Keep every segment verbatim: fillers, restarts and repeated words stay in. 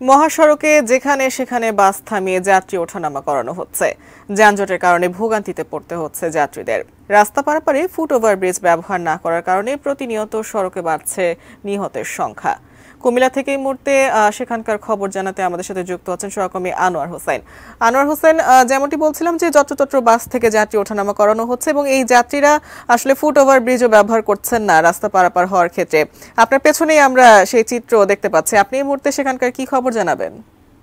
মহাসড়কে যেখানে সেখানে বাস থামিয়ে যাত্রী ওঠানামা করানো হচ্ছে। যানজটের কারণে ভোগান্তিতে পড়তে হচ্ছে যাত্রীদের। রাস্তা পারাপারে ফুট ওভারব্রিজ ব্যবহার না করার কারণে প্রতিনিয়ত সড়কে বাড়ছে নিহতের সংখ্যা। কুমিল্লা থেকে এই মুহূর্তে সেখানকার খবর জানাতে আমাদের সাথে যুক্ত হচ্ছেন সহকর্মী আনোয়ার হোসেন। আনোয়ার হোসেন, যেমনটি বলছিলাম যে যত্রতত্র বাস থেকে যাত্রী ওঠানামা করানো হচ্ছে এবং এই যাত্রীরা আসলে ফুট ওভারব্রিজও ব্যবহার করছেন না রাস্তা পারাপার হওয়ার ক্ষেত্রে। আপনার পেছনেই আমরা সেই চিত্র দেখতে পাচ্ছি। আপনি এই মুহূর্তে সেখানকার কি খবর জানাবেন?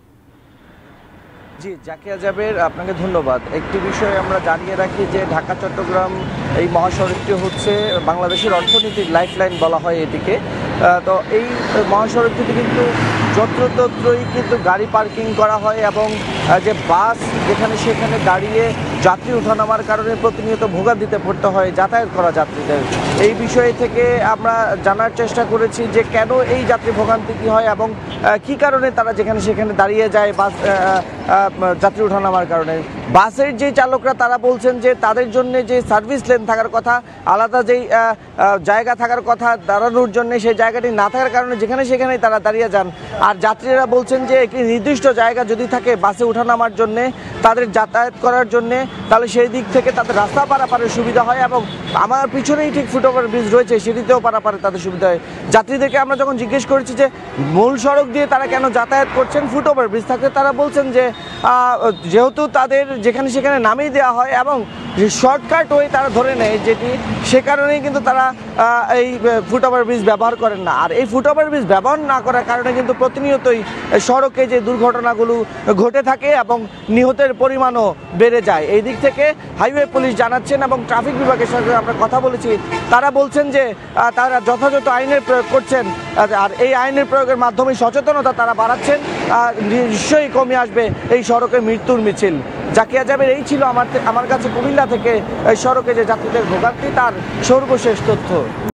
জি, জাকিয়া জাবের, আপনাকে ধন্যবাদ। একটি বিষয় আমরা জানিয়ে রাখি যে ঢাকা চট্টগ্রাম এই মহাসড়কটি হচ্ছে বাংলাদেশের অর্থনীতির লাইফলাইন বলা হয় এটিকে। তো এই মহাসড়কটিতে কিন্তু যত্রতত্রই কিন্তু গাড়ি পার্কিং করা হয় এবং যে বাস যেখানে সেখানে দাঁড়িয়ে যাত্রী ওঠানামার কারণে প্রতিনিয়ত ভোগান্তিতে পড়তে হয় যাতায়াত করা যাত্রীদের। এই বিষয় থেকে আমরা জানার চেষ্টা করেছি যে কেন এই যাত্রী ভোগান্তি কী হয় এবং কী কারণে তারা যেখানে সেখানে দাঁড়িয়ে যায় বাস যাত্রী ওঠানামার কারণে। বাসের যে চালকরা তারা বলছেন যে তাদের জন্য যে সার্ভিস লেন থাকার কথা, আলাদা যেই জায়গা থাকার কথা দাঁড়ানোর জন্য, সেই জায়গাটি না থাকার কারণে যেখানে সেখানেই তারা দাঁড়িয়ে যান। আর যাত্রীরা বলছেন যে একটি নির্দিষ্ট জায়গা যদি থাকে বাসে ওঠানামার জন্যে, তাদের যাতায়াত করার জন্যে, তাহলে সেই দিক থেকে তাদের রাস্তা পারাপারের সুবিধা হয় এবং আমার পিছনেই ঠিক ফুটওভার ব্রিজ রয়েছে, সেটিতেও পারাপারে তাদের সুবিধা হয়। যাত্রীদেরকে আমরা যখন জিজ্ঞেস করেছি যে মূল সড়ক দিয়ে তারা কেন যাতায়াত করছেন, ফুটওভার ব্রিজ থাকতে, তারা বলছেন যে যেহেতু তাদের যেখানে সেখানে নামিয়ে দেওয়া হয় এবং শর্টকাট ওয়ে তারা ধরে নেয় যেটি, সে কারণেই কিন্তু তারা এই ফুটওভার ব্রিজ ব্যবহার করেন না। আর এই ফুটওভার ব্রিজ ব্যবহার না করার কারণে কিন্তু প্রতিনিয়তই সড়কে যে দুর্ঘটনাগুলো ঘটে থাকে এবং নিহতের পরিমাণও বেড়ে যায়। এই দিক থেকে হাইওয়ে পুলিশ জানাচ্ছেন এবং ট্রাফিক বিভাগের সঙ্গে আমরা কথা বলেছি, তারা বলছেন যে তারা যথাযথ আইনের প্রয়োগ করছেন আর এই আইনের প্রয়োগের মাধ্যমে সচেতনতা তারা বাড়াচ্ছেন, নিশ্চয়ই কমে আসবে এই সড়কে মৃত্যুর মিছিল। জাকিয়া জাবের, এই ছিল আমার আমার কাছে কুমিল্লা থেকে এই সড়কে যে যাত্রীদের ভোগান্তি তার সর্বশেষ তথ্য।